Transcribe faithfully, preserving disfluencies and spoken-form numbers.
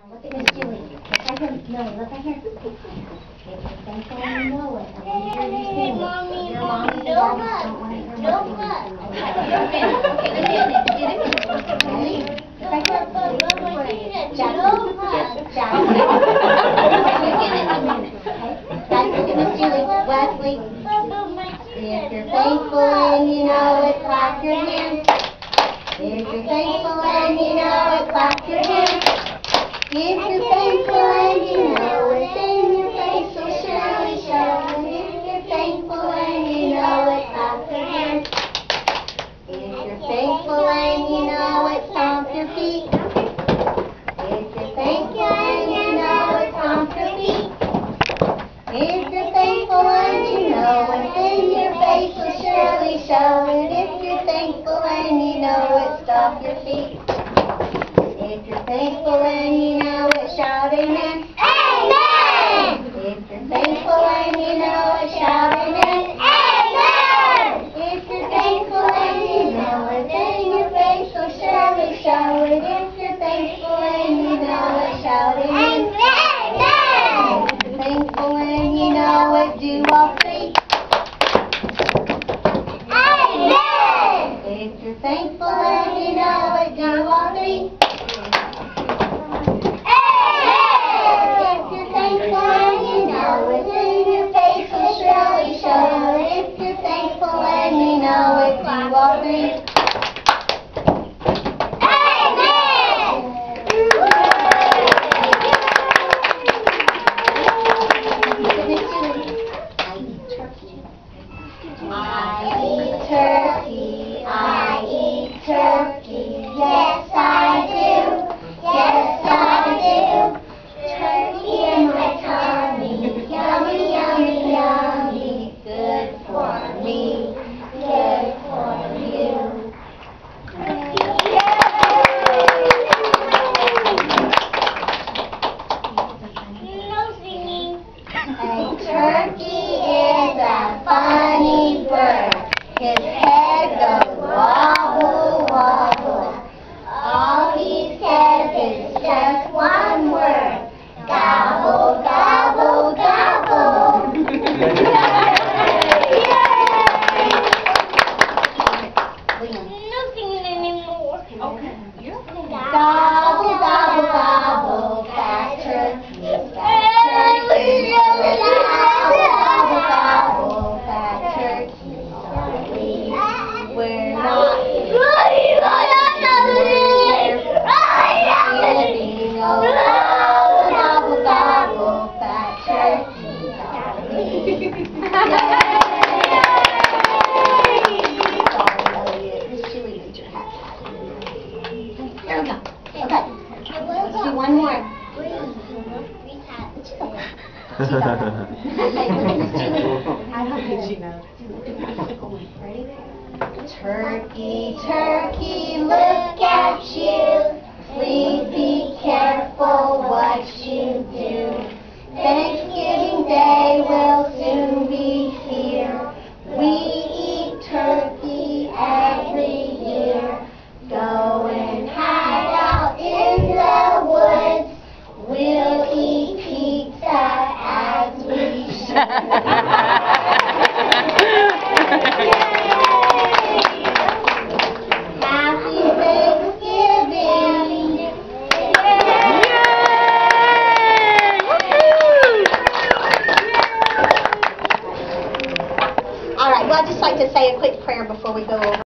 Look at Miss Julie. Look right here, Millie. Look right here. If you're thankful and you know it, I want to hear you sing it. Your mom and daddy don't want to hear No, more but. Ready? Look right here. Jack. Jack. Guys, look at Miss Julie. Wesley. If you're thankful and you know it, clap your hands. If you're thankful and you know it, clap your hands. If you're thankful and you know it, then your face will surely show. And if you're thankful and you know it, clap your hands. If you're thankful and you know it, stomp your feet. If you're thankful and you know it, stomp your feet. If you're thankful and you know it, then your face will surely show. And if you're thankful and you know it, stomp your feet. If you're thankful and you know it, shout amen. Amen! If you're thankful and you know it, shout amen. Amen! If you're thankful and you know it, then your face will surely show it. If you're thankful and you know it, shout amen. Amen! If you're thankful and you know it, do all three. Amen! If you're thankful and you know it, do all three. I eat turkey, I eat turkey, yes I do, yes I do. Turkey in my tummy, yummy, yummy, yummy, good for me, good for you. No singing. A turkey is a funny bird. His head goes wobble, wobble. All he says is just one word. Gobble, gobble, gobble. No singing anymore. Okay. Gobble, gobble, gobble. Fat turkey, fat turkey. Gobble, gobble, fat turkey. We're not living oh, gobble, gobble, fat turkey. Miss Julie needs your hat. There we go. Okay. Let's do one more. She got it. Okay, look at Miss Julie. I hope she knows. Ready? Turkey, turkey, look at you. Please be careful what you do. Thanksgiving Day will soon be here. We eat turkey every year. Go and hide out in the woods. We'll eat pizza as we should. All right, well, I'd just like to say a quick prayer before we go over.